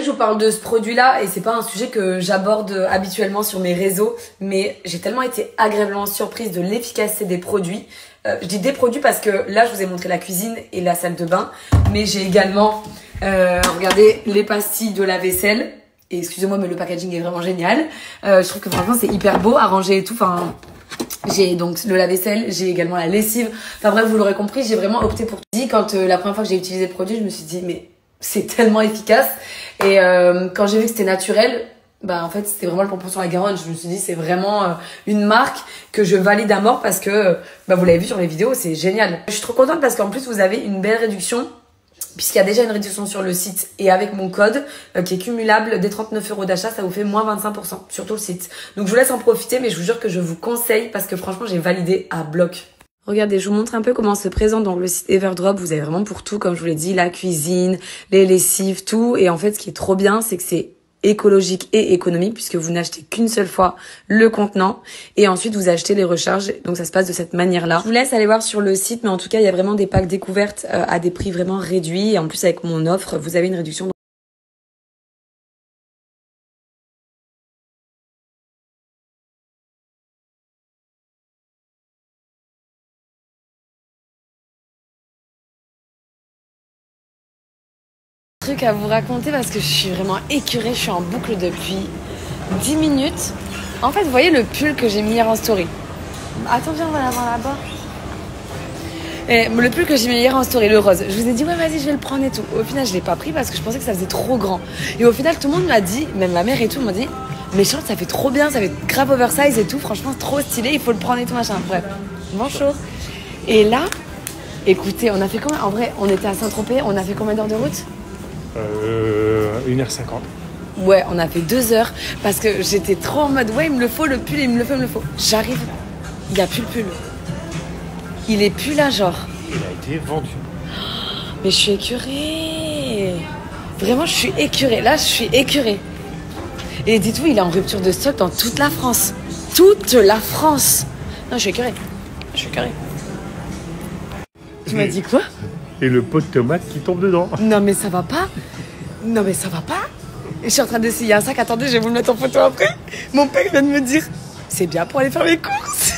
je vous parle de ce produit-là et c'est pas un sujet que j'aborde habituellement sur mes réseaux, mais j'ai tellement été agréablement surprise de l'efficacité des produits. Je dis des produits parce que là, je vous ai montré la cuisine et la salle de bain, mais j'ai également, regardez, les pastilles de la vaisselle. Et excusez-moi, mais le packaging est vraiment génial. Je trouve que franchement, c'est hyper beau à ranger et tout. Enfin, j'ai donc le lave-vaisselle, j'ai également la lessive. Enfin bref, vous l'aurez compris, j'ai vraiment opté pour dit quand la première fois que j'ai utilisé le produit, je me suis dit mais c'est tellement efficace. Et quand j'ai vu que c'était naturel, bah en fait c'était vraiment le pompon sur la Garonne. Je me suis dit c'est vraiment une marque que je valide à mort parce que bah vous l'avez vu sur les vidéos, c'est génial. Je suis trop contente parce qu'en plus vous avez une belle réduction. Puisqu'il y a déjà une réduction sur le site et avec mon code qui est cumulable des 39 € d'achat, ça vous fait moins 25% sur tout le site. Donc je vous laisse en profiter, mais je vous jure que je vous conseille parce que franchement j'ai validé à bloc. Regardez, je vous montre un peu comment se présente donc le site Everdrop. Vous avez vraiment pour tout, comme je vous l'ai dit, la cuisine, les lessives, tout. Et en fait, ce qui est trop bien, c'est que c'est écologique et économique puisque vous n'achetez qu'une seule fois le contenant et ensuite vous achetez les recharges, donc ça se passe de cette manière-là. Je vous laisse aller voir sur le site, mais en tout cas il y a vraiment des packs découvertes à des prix vraiment réduits et en plus avec mon offre vous avez une réduction. Truc à vous raconter parce que je suis vraiment écurée, je suis en boucle depuis 10 minutes. En fait, vous voyez le pull que j'ai mis hier en story. Attends, viens, on va l'avoir là-bas. Et le pull que j'ai mis hier en story, le rose. Je vous ai dit, ouais, vas-y, je vais le prendre et tout. Au final, je l'ai pas pris parce que je pensais que ça faisait trop grand. Et au final, tout le monde m'a dit, même ma mère et tout, m'a dit, mais Charlotte, ça fait trop bien, ça fait grave oversize et tout. Franchement, c'est trop stylé, il faut le prendre et tout, machin. Bref, bonjour. Et là, écoutez, on a fait combien? En vrai, on était à Saint-Tropez, on a fait combien d'heures de route? 1h50. Ouais, on a fait 2 heures parce que j'étais trop en mode ouais, il me le faut le pull, il me le faut, il me le faut. J'arrive, il n'y a plus le pull. Il est plus là, genre. Il a été vendu. Mais je suis écœurée. Vraiment, je suis écœurée. Là, je suis écœurée. Et dites-vous, il est en rupture de stock dans toute la France. Toute la France. Non, je suis écœurée. Je suis écœurée. Tu m'as dit quoi? Et le pot de tomate qui tombe dedans. Non, mais ça va pas. Non, mais ça va pas. Je suis en train d'essayer un sac. Attendez, je vais vous le mettre en photo après. Mon père vient de me dire, c'est bien pour aller faire mes courses.